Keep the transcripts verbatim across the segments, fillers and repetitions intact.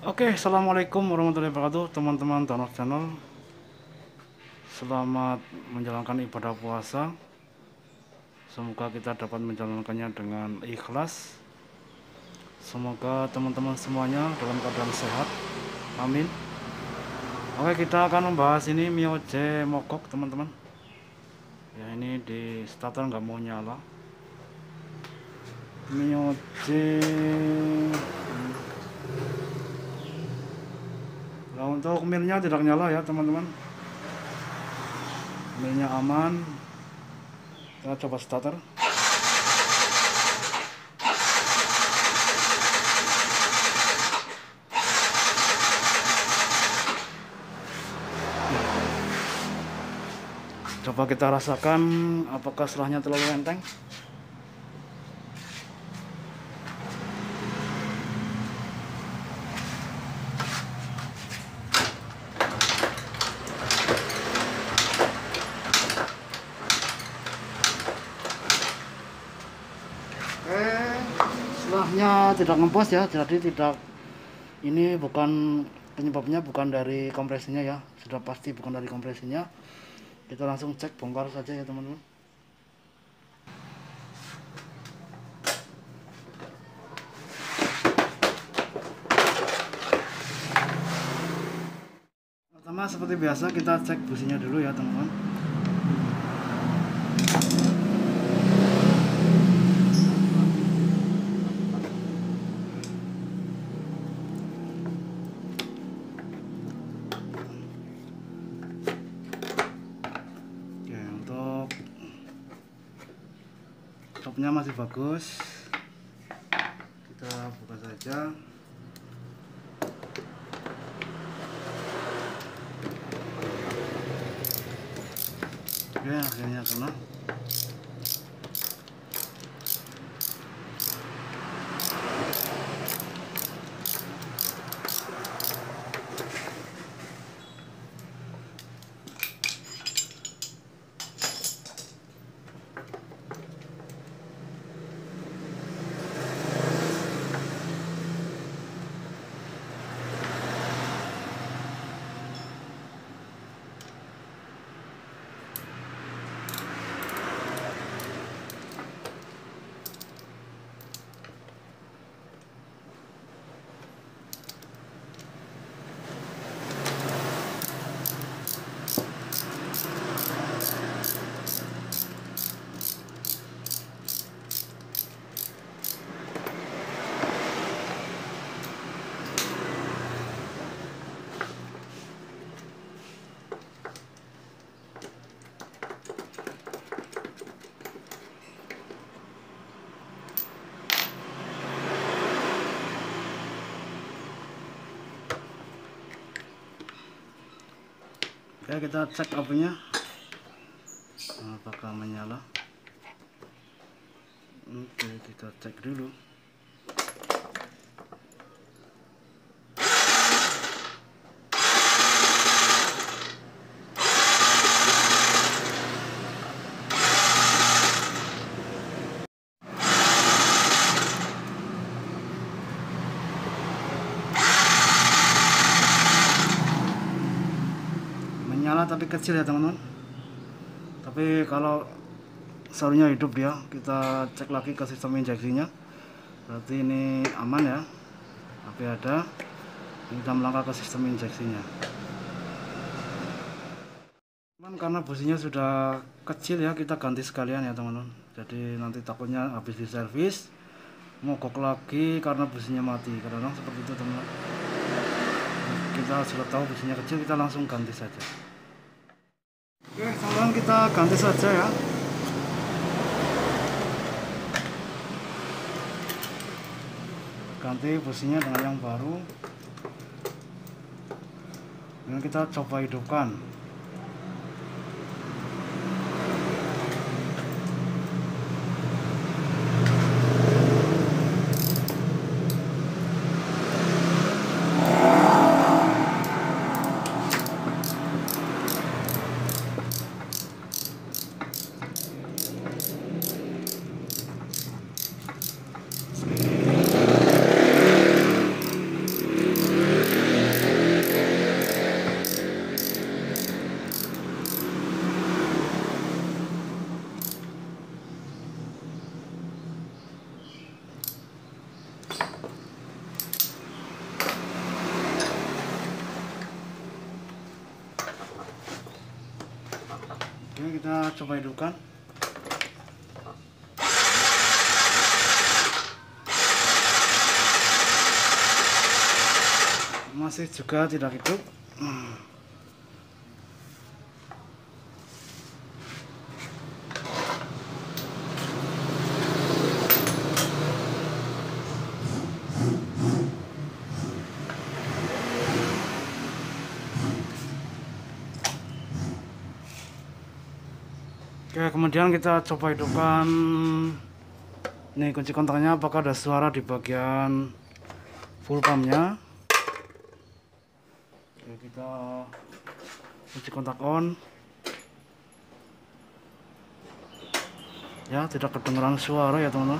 Oke, assalamualaikum warahmatullahi wabarakatuh, teman-teman Donor Channel. Selamat menjalankan ibadah puasa. Semoga kita dapat menjalankannya dengan ikhlas. Semoga teman-teman semuanya dalam keadaan sehat. Amin. Oke, kita akan membahas ini Mioje mogok, teman-teman. Ya, ini di starter nggak mau nyala. Mioje. Nah, untuk milnya tidak nyala ya, teman-teman. Milnya aman. Kita coba starter. Coba kita rasakan apakah setelahnya terlalu enteng. Eh, setelahnya tidak ngempos ya, jadi tidak, ini bukan penyebabnya, bukan dari kompresinya ya, sudah pasti bukan dari kompresinya. Kita langsung cek, bongkar saja ya teman-teman. Pertama seperti biasa kita cek businya dulu ya teman-teman. Stopnya masih bagus, kita buka saja. Oke, akhirnya kena. Oke, kita cek apinya apakah menyala. Oke, kita cek dulu. Nyala tapi kecil ya teman-teman. Tapi kalau seharusnya hidup dia, kita cek lagi ke sistem injeksinya. Berarti ini aman ya. Tapi ada, kita melangkah ke sistem injeksinya. Cuman karena businya sudah kecil ya, kita ganti sekalian ya teman-teman. Jadi nanti takutnya habis diservis mogok lagi karena businya mati. Kadang-kadang seperti itu teman-teman. Kita sudah tahu businya kecil, kita langsung ganti saja. Oke, teman-teman, kita ganti saja ya. Ganti businya dengan yang baru. Dan kita coba hidupkan. kita coba hidupkan. Masih juga tidak hidup. Oke, kemudian kita coba hidupkan nih kunci kontaknya, apakah ada suara di bagian full pumpnya. Oke, kita kunci kontak on. Ya, tidak kedengeran suara ya teman-teman.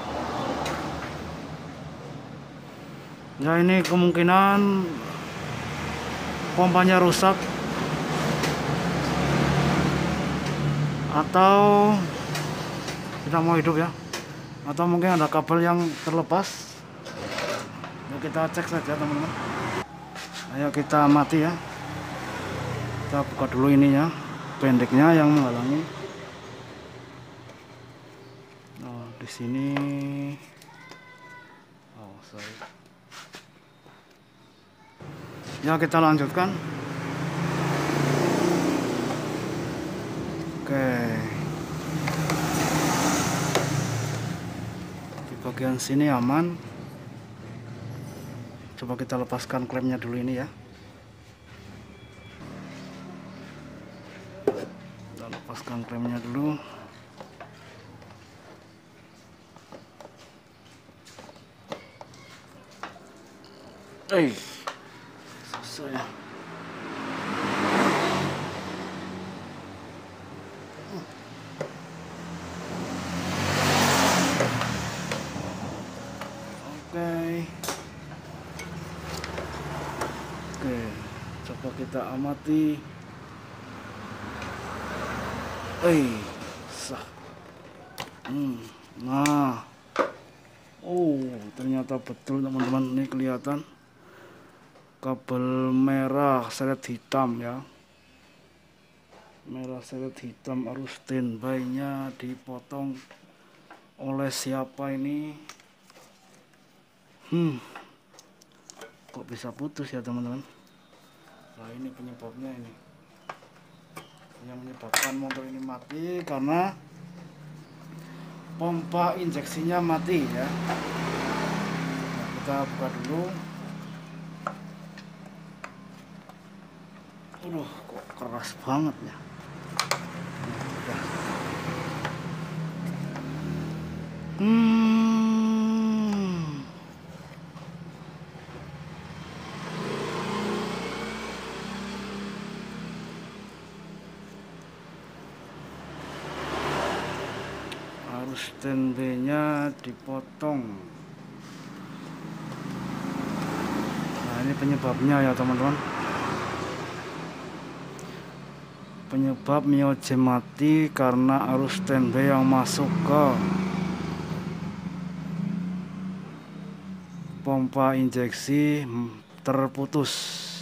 Ya, ini kemungkinan pompanya rusak atau tidak mau hidup ya, atau mungkin ada kabel yang terlepas. Yuk kita cek saja teman-teman. Ayo kita mati ya. Kita buka dulu ininya, pendeknya yang menghalangi. Oh, di sini. Oh, sorry. Ya, kita lanjutkan. Oke. Di bagian sini aman. Coba kita lepaskan klemnya dulu ini ya. Kita lepaskan klemnya dulu. Eh, susah ya. Oke. Oke, coba kita amati. Eh, sah. Hmm, nah, oh, ternyata betul teman-teman, ini kelihatan kabel merah seret hitam ya. Merah seret hitam, arus standby-nya dipotong oleh siapa ini? Hmm, kok bisa putus ya teman-teman? Nah, ini penyebabnya ini. Yang menyebabkan motor ini mati karena pompa injeksinya mati ya. Nah, kita buka dulu. Aduh, kok keras banget ya. Hmm. Arus standby-nya dipotong. Nah, ini penyebabnya ya teman-teman. Penyebab mioje mati karena arus standby yang masuk ke pompa injeksi terputus,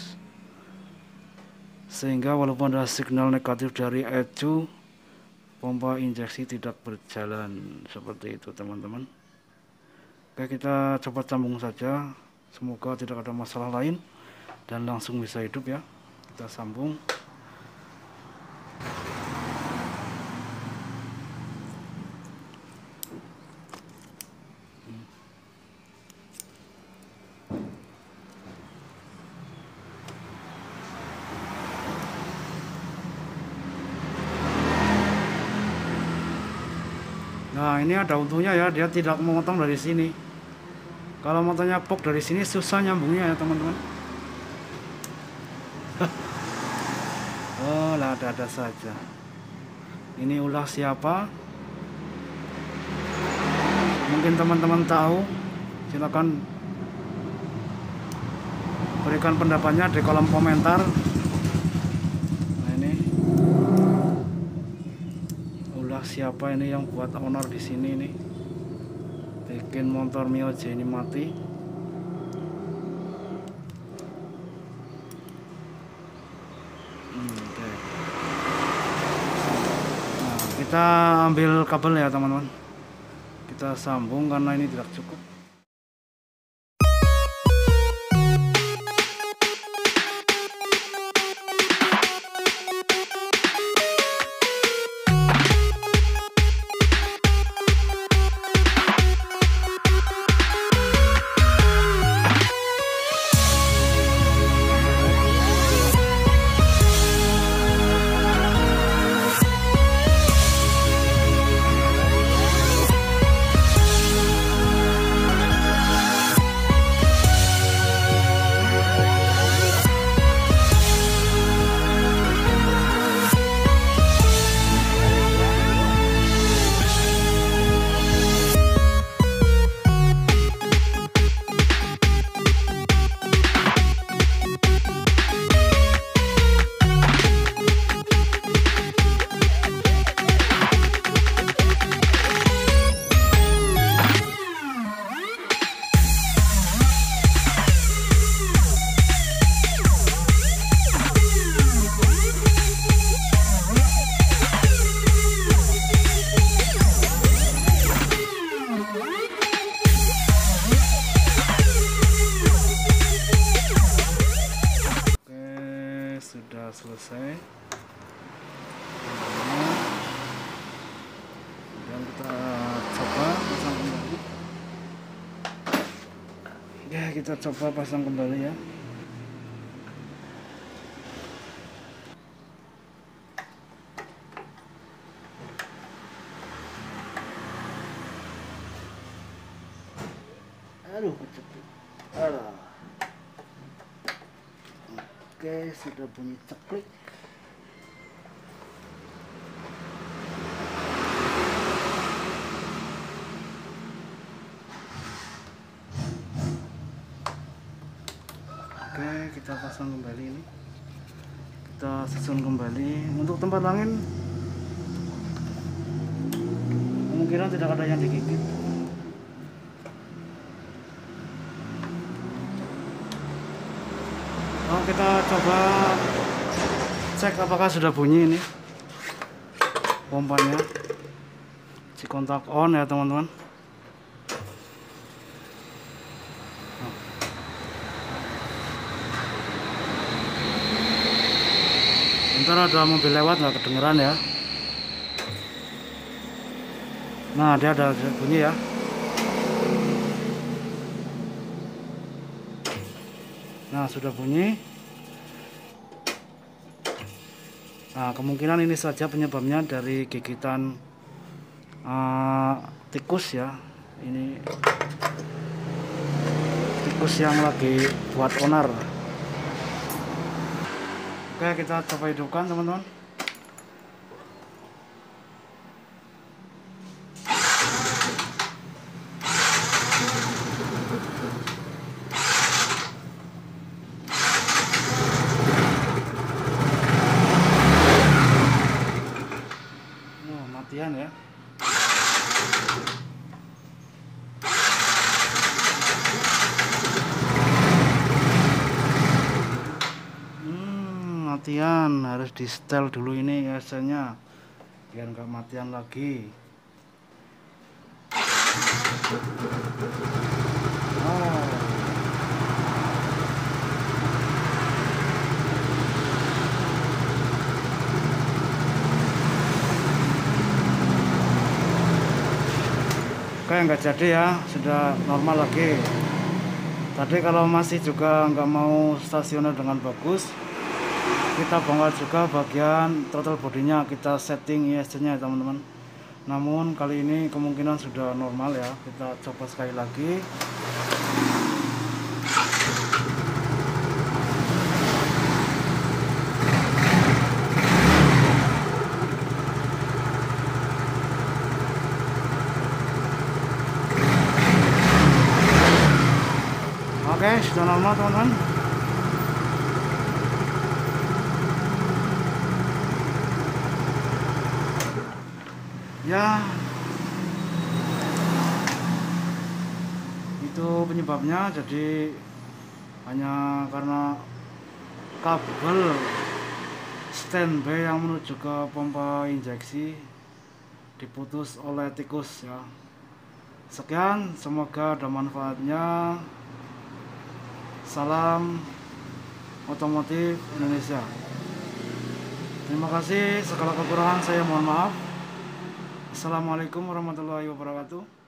sehingga walaupun ada signal negatif dari E C U, pompa injeksi tidak berjalan. Seperti itu teman-teman. Oke, kita coba sambung saja, semoga tidak ada masalah lain dan langsung bisa hidup ya. Kita sambung. Nah, ini ada untungnya ya, dia tidak memotong dari sini. Kalau motornya pok dari sini susah nyambungnya ya teman-teman. Oh, lah ada-ada saja. Ini ulah siapa? Mungkin teman-teman tahu. Silakan berikan pendapatnya di kolom komentar. Nah, ini ulah siapa ini yang buat honor di sini nih, bikin motor mioje ini mati. Hmm, okay. Kita ambil kabel ya teman-teman, kita sambung karena ini tidak cukup. Sudah selesai. Dan kita coba pasang kembali. Ya, kita coba pasang kembali ya. Aduh, kecepit. Alah. Oke, sudah bunyi ceklik. Oke, kita pasang kembali ini. Kita susun kembali. Untuk tempat angin kemungkinan tidak ada yang digigit. Oh, kita coba cek apakah sudah bunyi ini pompanya. Si kontak on ya teman-teman. Bentar, ada mobil lewat nggak kedengeran ya. Nah, dia ada bunyi ya. Nah, sudah bunyi. Nah, kemungkinan ini saja penyebabnya dari gigitan uh, tikus ya. Ini tikus yang lagi buat onar. Oke, kita coba hidupkan teman-teman. Matian ya. Hmm, matian, harus di setel dulu ini biasanya biar nggak matian lagi. Oh. Oke, nggak jadi ya, sudah normal lagi. Tadi kalau masih juga nggak mau stasioner dengan bagus, kita bongkar juga bagian throttle bodinya, kita setting I S C nya ya teman-teman. Namun kali ini kemungkinan sudah normal ya, kita coba sekali lagi. Oke, sudah normal teman-teman. Ya, itu penyebabnya. Jadi hanya karena kabel standby yang menuju ke pompa injeksi diputus oleh tikus ya. Sekian, semoga ada manfaatnya. Salam otomotif Indonesia. Terima kasih, segala kekurangan saya mohon maaf. Assalamualaikum warahmatullahi wabarakatuh.